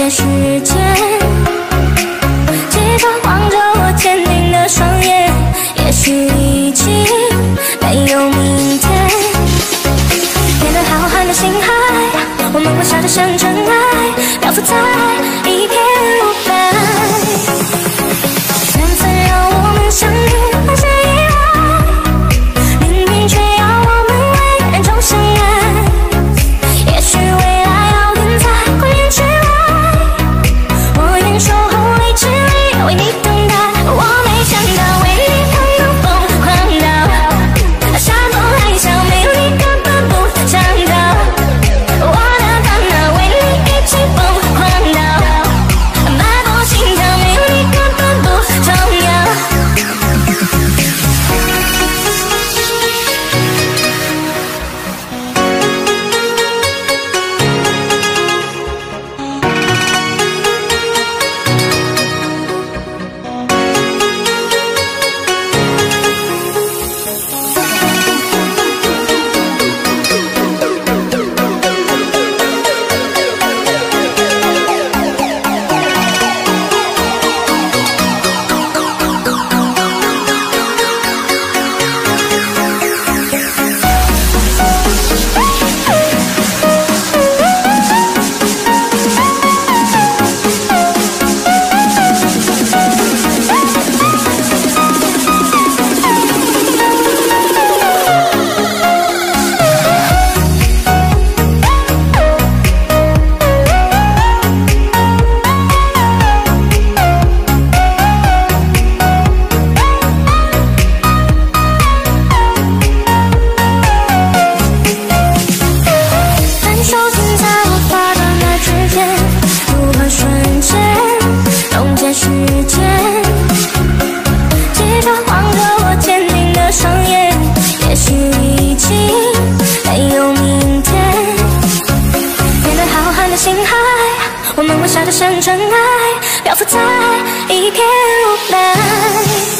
解时间，记着望着我坚定的双眼，也许已经没有明天。面对浩瀚的星海，我们微笑着向尘埃，漂浮在一片雾霾。缘分让我们相遇，那些意外，命运却要我们为人中相爱。也许未来遥远在光年之外，我愿守候未知里为你等待。我没想到为你狂怒疯狂到山崩海啸，没有你根本不想到。我的烦恼为你一起疯狂到脉搏心跳，没有你根本不重要。时间，记着望着我坚定的双眼，也许已经没有明天。面对浩瀚的星海，我们微笑着向尘埃，漂浮在一片雾霾。